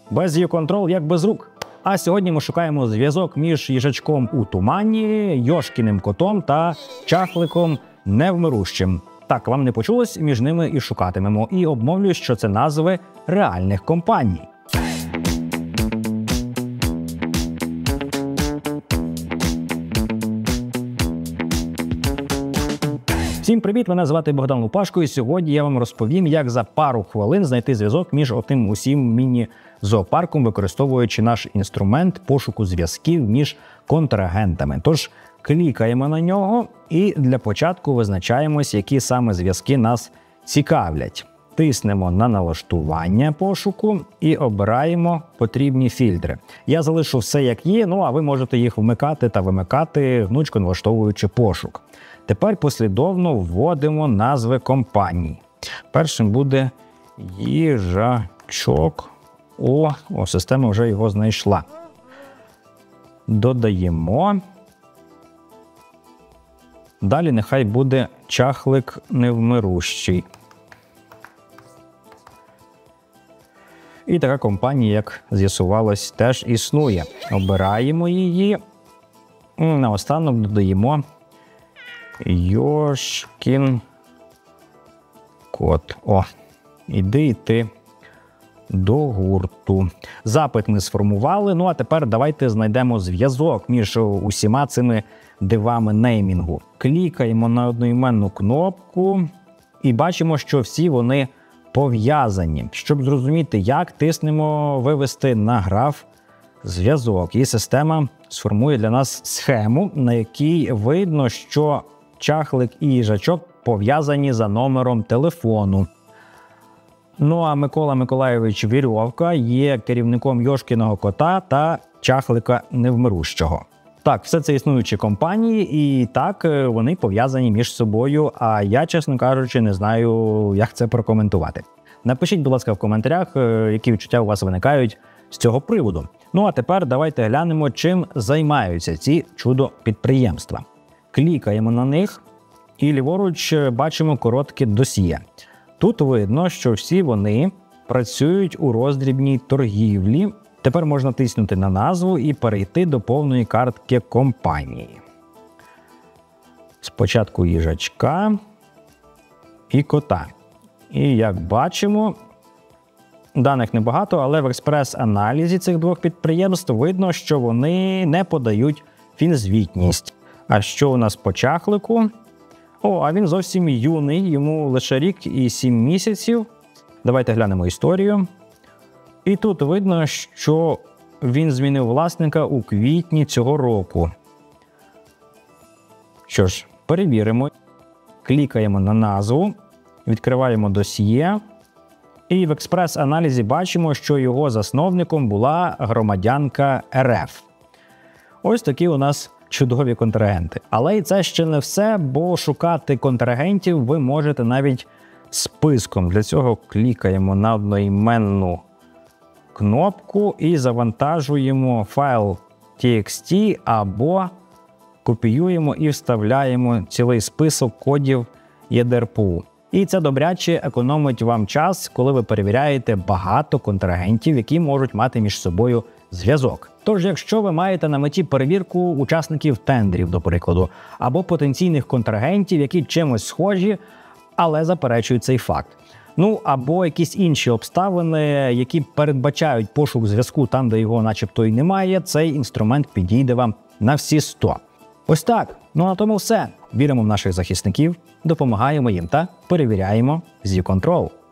Без YouControl як без рук. А сьогодні ми шукаємо зв'язок між їжачком у тумані, Йошкіним котом та чахликом невмирущим. Так, вам не почулось, між ними і шукатимемо. І обмовлюсь, що це назви реальних компаній. Всім привіт, мене звати Богдан Лупашко, і сьогодні я вам розповім, як за пару хвилин знайти зв'язок між отим усім міні-зоопарком, використовуючи наш інструмент пошуку зв'язків між контрагентами. Тож, клікаємо на нього і для початку визначаємось, які саме зв'язки нас цікавлять. Тиснемо на налаштування пошуку і обираємо потрібні фільтри. Я залишу все як є, а ви можете їх вмикати та вимикати, гнучко налаштовуючи пошук. Тепер послідовно вводимо назви компаній. Першим буде їжачок. О, система вже його знайшла. Додаємо. Далі нехай буде чахлик невмирущий. І така компанія, як з'ясувалось, теж існує. Обираємо її. Наостанок додаємо Йошкін кот. Іди ти до гурту. Запит ми сформували, а тепер давайте знайдемо зв'язок між усіма цими дивами неймінгу. Клікаємо на одноіменну кнопку і бачимо, що всі вони пов'язані. Щоб зрозуміти як, тиснемо «Вивести на граф зв'язок». І система сформує для нас схему, на якій видно, що чахлик і їжачок пов'язані за номером телефону. А Микола Миколайович Вірьовка є керівником Йошкіного кота та чахлика невмирущого. Так, все це існуючі компанії, і так, вони пов'язані між собою, а я, чесно кажучи, не знаю, як це прокоментувати. Напишіть, будь ласка, в коментарях, які відчуття у вас виникають з цього приводу. А тепер давайте глянемо, чим займаються ці чудо-підприємства. Клікаємо на них і ліворуч бачимо коротке досьє. Тут видно, що всі вони працюють у роздрібній торгівлі. Тепер можна тиснути на назву і перейти до повної картки компанії. Спочатку їжачка і кота. І як бачимо, даних небагато, але в експрес-аналізі цих двох підприємств видно, що вони не подають фінзвітність. А що у нас по чахлику? А він зовсім юний, йому лише рік і 7 місяців. Давайте глянемо історію. І тут видно, що він змінив власника у квітні цього року. Що ж, перевіримо. Клікаємо на назву, відкриваємо досьє. І в експрес-аналізі бачимо, що його засновником була громадянка РФ. Ось такі у нас чудові контрагенти. Але і це ще не все, бо шукати контрагентів ви можете навіть списком. Для цього клікаємо на одноіменну кнопку і завантажуємо файл TXT або копіюємо і вставляємо цілий список кодів ЄДРПУ. І це добряче економить вам час, коли ви перевіряєте багато контрагентів, які можуть мати між собою зв'язок. Тож, якщо ви маєте на меті перевірку учасників тендерів, до прикладу, або потенційних контрагентів, які чимось схожі, але заперечують цей факт. Або якісь інші обставини, які передбачають пошук зв'язку там, де його начебто і немає, цей інструмент підійде вам на всі 100. Ось так. На тому все. Віримо в наших захисників, допомагаємо їм та перевіряємо з YouControl.